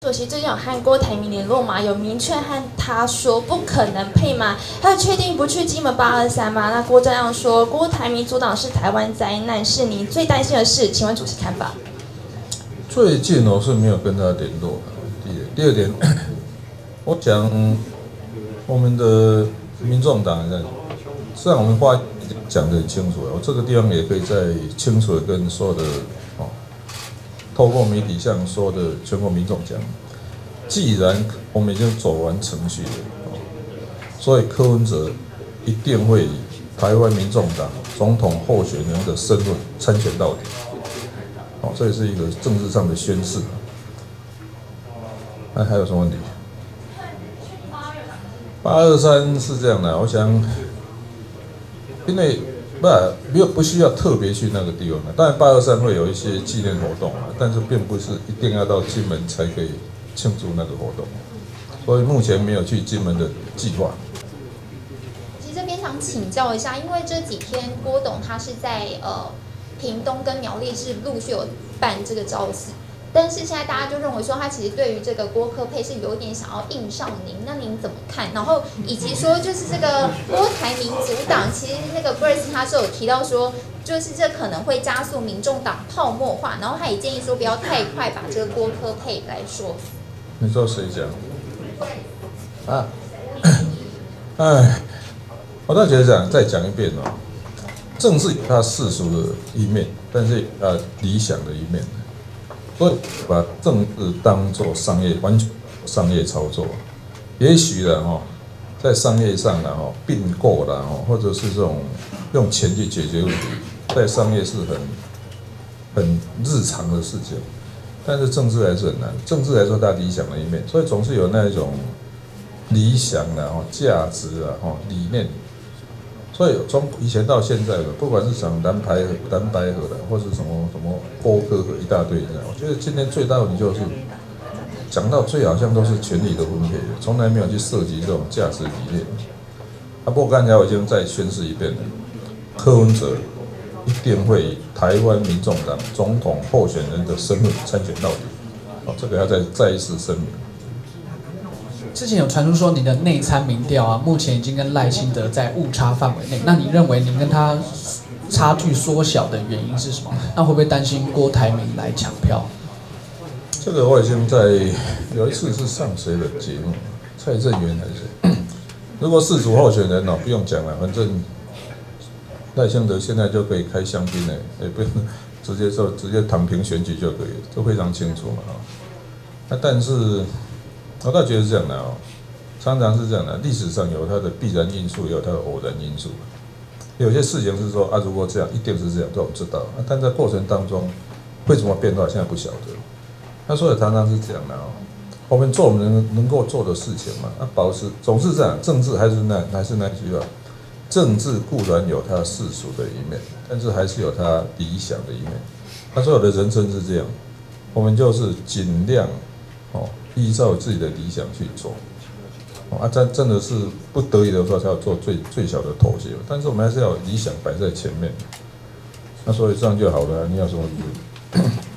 主席最近有和郭台铭联络吗？有明确和他说不可能配吗？他确定不去金门823吗？那郭正亮说，郭台铭阻挡是台湾灾难，是您最担心的事，请问主席看法？ 最近我是没有跟他联络。第二点，我讲我们的民众党实际上我们话讲得很清楚了，我这个地方也可以再清楚的跟所有的透过媒体向所有的全国民众讲，既然我们已经走完程序了，所以柯文哲一定会以台湾民众党总统候选人的身份参选到底。这也是一个政治上的宣示。还有什么问题？823是这样的，我想，因为不需要特别去那个地方的，当然823会有一些纪念活动啊，但是并不是一定要到金门才可以庆祝那个活动，所以目前没有去金门的计划。 其实这边想请教一下，因为这几天郭董他是在屏东跟苗栗是陆续有办这个招式，但是现在大家就认为说他其实对于这个郭科配是有点想要硬上您，那您怎么看？然后以及说就是这个郭台铭阻挡，其实那个 Grace 他是有提到说，就是这可能会加速民众党泡沫化，然后他也建议说不要太快把这个郭科配来说。 你说谁讲？我倒觉得这样，再讲一遍哦。政治有它世俗的一面，但是理想的一面，所以把政治当作商业，完全商业操作。也许在商业上并购啦或者是这种用钱去解决问题，在商业是很日常的事情，但是政治还是很难。政治来说，它理想的一面，所以总是有那一种理想价值理念。所以从以前到现在的，不管是讲蓝白河的，或是什么郭科和一大堆，我觉得今天最大的问题就是讲到最好像都是权力的分配，从来没有去涉及这种价值理念。不过刚才我已经再宣示一遍了，柯文哲一定会以台湾民众党总统候选人的身份参选到底。这个要再一次声明。 之前有传出说你的内参民调啊，目前已经跟赖清德在误差范围内。那你认为你跟他差距缩小的原因是什么？那会不会担心郭台铭来抢票？ 这个我已经有一次是上谁的节目，蔡正元还是谁？如果4组候选人不用讲了，反正赖清德现在就可以开香槟了，也不用直接躺平选举就可以了，都非常清楚嘛。但是我倒觉得是这样的常常是这样的，历史上有它的必然因素，也有它的偶然因素。有些事情是说如果这样，一定是这样，这我们知道。但在过程当中会怎么变化，现在不晓得。所以常常是这样的我们做我们能够做的事情嘛，保持总是这样。政治还是那句话，政治固然有它世俗的一面，但是还是有它理想的一面。所有的人生是这样，我们就是尽量依照自己的理想去做，真的是不得已的时候才要做最小的妥协，但是我们还是要理想摆在前面，所以这样就好了。你有什么疑问？